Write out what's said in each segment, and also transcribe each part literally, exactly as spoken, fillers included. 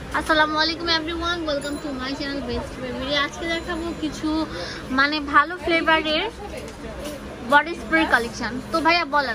আসসালামু আলাইকুম everyone, welcome to my channel best baby. আজকে দেখাবো কিছু মানে ভালো ফ্লেভারের বডি স্প্রে কালেকশন। তো ভাইয়া বলেন।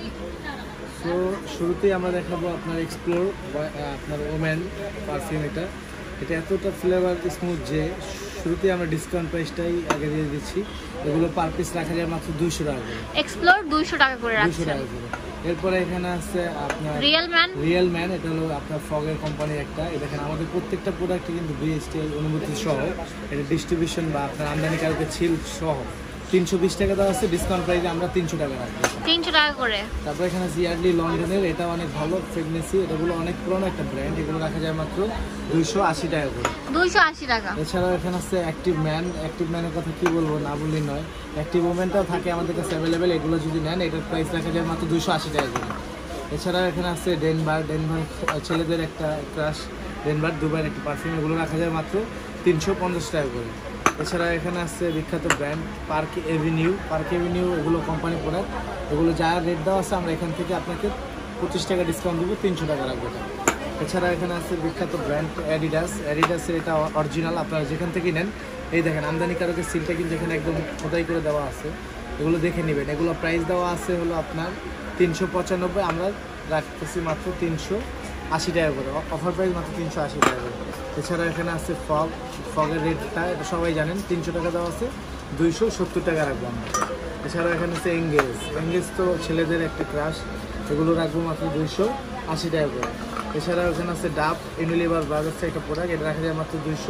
তো শুরুতেই আমরা দেখাবো আপনার এক্সপ্লোর আপনার ওমেন পারফিউম। এটা এটা এতটা ফ্লেভার স্মুথ যে শুরুতেই আমরা ডিসকাউন্ট প্রাইসটাই আগে দিয়ে দিচ্ছি। এগুলো পার পিস রাখা যায় মাত্র দুইশো টাকা করে। এক্সপ্লোর দুইশো টাকা করে দুইশো টাকা করে। এরপরে এখানে আছে আপনার রিয়েল ম্যান। রিয়েল ম্যান এটা হলো আপনার ফগের কোম্পানির একটা। দেখেন আমাদের প্রত্যেকটা প্রোডাক্টে কিন্তু বিএসটি অনুমতি সহ এটা ডিস্ট্রিবিউশন বা আপনার আমদানিকারকের ছিল সহ তিনশো বিশ টাকা দেওয়া আছে। ডিসকাউন্ট প্রাইসে আমরা তিনশো টাকা রাখবো, তিনশো টাকা করে। তারপর এখানে জিয়ারলি লন্ডনের, এটা অনেক ভালো ফ্রেগনেন্সি, এটাগুলো অনেক পুরনো একটা ব্র্যান্ড। এগুলো রাখা যায় মাত্র দুইশো আশি টাকা করে। দুইশো আশি টাকা। এছাড়াও এখানে আছে অ্যাক্টিভ ম্যান। অ্যাক্টিভ ম্যানের কথা কি বলবো, না বললেই নয়। অ্যাক্টিভ ওমেনটাও থাকে আমাদের কাছে অ্যাভেলেবেল। এগুলো যদি নেন এটার প্রাইস রাখা যায় মাত্র দুইশো আশি টাকা করে। এছাড়াও এখানে আছে ডেনভার। ডেনভার ছেলেদের একটা ক্রাশ ডেনভার দুবাইয়ের একটা পারফিউম। এগুলো রাখা যায় মাত্র তিনশো পঞ্চাশ টাকা করে। এছাড়া এখানে আছে বিখ্যাত brand Park Avenue. Park Avenue এগুলো কোম্পানি প্রোডাক্ট। এগুলো যা রেট দেওয়া আছে আমরা এখান থেকে আপনাকে পঁচিশ টাকা ডিসকাউন্ট দেবো, তিনশো টাকা রাখবো। এছাড়া এখানে আছে বিখ্যাত ব্র্যান্ড অ্যাডিডাস। অ্যাডিডাসের এটা অরিজিনাল, আপনারা যেখান থেকে নেন এই দেখেন আমদানিকারকের সিলটা কিন্তু এখানে একদম খোদাই করে দেওয়া আছে। এগুলো দেখে নেবেন। এগুলো প্রাইস দেওয়া আছে হলো আপনার তিনশো পঁচানব্বই, আমরা রাখতেছি মাত্র তিনশো আশি টাকা করে। অফার প্রাইস মাত্র তিনশো আশি টাকা করে। এছাড়া এখানে আছে ফগ। ফগের রেটটা এটা সবাই জানেন, তিনশো টাকা দেওয়া আছে, দুইশো সত্তর টাকা রাখবো আমরা। এছাড়া এখানে আছে এঙ্গেজ। এঙ্গেজ তো ছেলেদের একটা ক্রাশ, এগুলো রাখবো মাত্র দুইশো আশি টাকা করে। এছাড়া এখানে আছে ডাব ইউনিলিভার ব্রাদার্স একটা প্রোডাক্ট, এটা রাখা যায় মাত্র দুইশো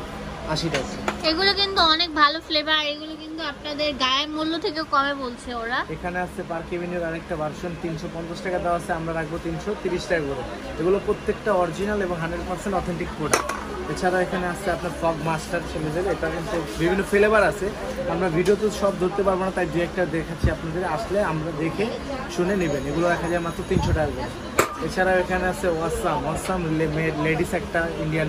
আশি টাকা। এগুলো কিন্তু অনেক ভালো ফ্লেভার, এগুলো কিন্তু আপনাদের গায়ের মূল্য থেকে কমে বলছে ওরা। এখানে আছে পার্ক এভিনিউর আরেকটা ভার্সন, তিনশো পঞ্চাশ টাকা দেওয়া আছে, আমরা রাখবো তিনশো তিরিশ টাকা করে। এগুলো প্রত্যেকটা অরিজিনাল এবং হান্ড্রেড পার্সেন্ট অথেন্টিক প্রোডাক্ট। এছাড়া এখানে আছে আপনার ফগ মাস্টার ছেলেদের, এটা কিন্তু বিভিন্ন ফ্লেভার আছে। আমরা ভিডিওতে সব ধরতে পারবো না, তাই দু একটা দেখাচ্ছি আপনাদের, আসলে আমরা দেখে শুনে নেবেন। এগুলো রাখা যায় মাত্র তিনশো টাকা করে। এছাড়াও এখানে আছে ওয়াসাম। ওয়াসাম লেডিস একটা ইন্ডিয়ান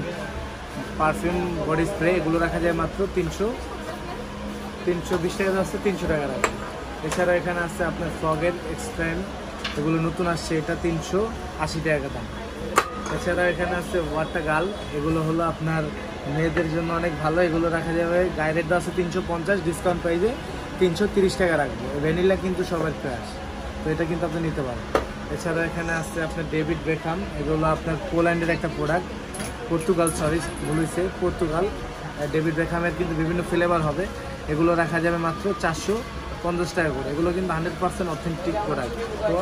পারফিউম বডি স্প্রে, এগুলো রাখা যায় মাত্র তিনশো তিনশো বিশ টাকা আছে, তিনশো টাকা রাখবে। এছাড়া এখানে আছে আপনার ফগের এক্সট্রেন, এগুলো নতুন আসছে, এটা তিনশো আশি টাকা দাম। এছাড়া এখানে আছে ওয়াটার গার্ল, এগুলো হলো আপনার মেয়েদের জন্য অনেক ভালো। এগুলো রাখা যাবে গায়ে রেট আছে তিনশো পঞ্চাশ, ডিসকাউন্ট প্রাইসে তিনশো তিরিশ টাকা রাখবো। ভ্যানিলা কিন্তু সবার ক্রাশ, তো এটা কিন্তু আপনি নিতে পারেন। এছাড়া এখানে আছে আপনার ডেভিড বেকহাম, এগুলো আপনার পোল্যান্ডের একটা প্রোডাক্ট, পর্তুগাল সরি ভুলেছে পর্তুগাল। ডেভিড বেকহামের কিন্তু বিভিন্ন ফ্লেভার হবে, এগুলো রাখা যাবে মাত্র চারশো পঞ্চাশ টাকা করে। এগুলো কিন্তু হান্ড্রেড পার্সেন্ট অথেন্টিক প্রোডাক্ট। তো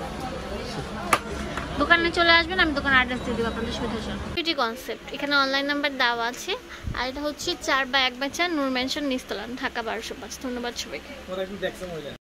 দোকানে চলে আসবেন, আমি দোকান অ্যাড্রেস দিয়ে দেবো আপনাদের সুবিধার জন্য। বিউটি কনসেপ্ট, এখানে অনলাইন নাম্বার দেওয়া আছে, আর এটা হচ্ছে চার বা এক বাই চার নূর মেনশন নিস্তলা, ঢাকা বারোশো পাঁচ। ধন্যবাদ সবাইকে।